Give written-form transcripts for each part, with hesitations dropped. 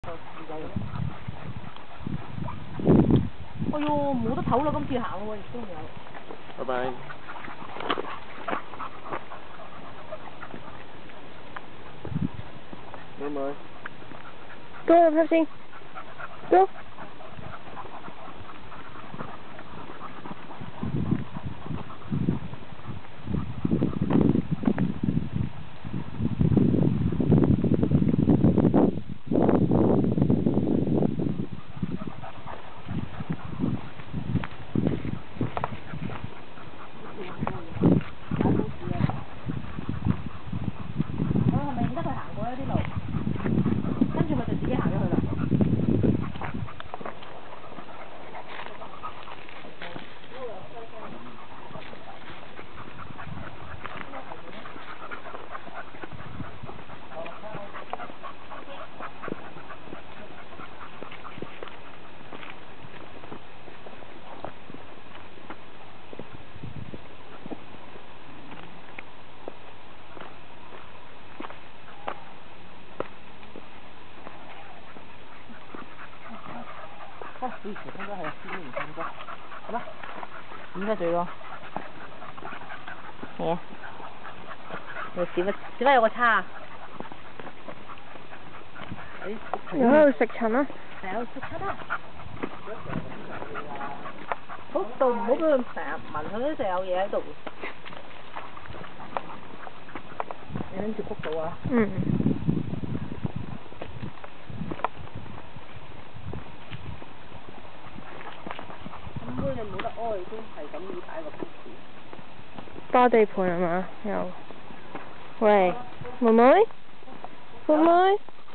哎呦，冇得唞啦，今次行喎，亦都有。 拜拜。妹妹。 Go, Percy. Go. 以前應該係先唔差唔多，好啦，應該最咯。係啊，小乜有個叉。 又喺度食塵啊！ 係啊，食塵啊！好到唔好俾佢成日聞佢都成有嘢喺度。你諗住谷到啊？ 嗯。 咁你冇得屙，都係咁要擺個杯匙。 包地盤係嘛？又。喂，妹妹？妹妹？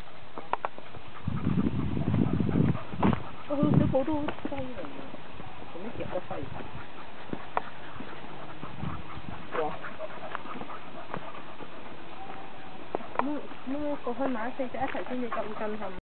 我去小寶都好犀利啊！做咩夾得犀利？哇！咁過去買4隻一齊先至咁震撼。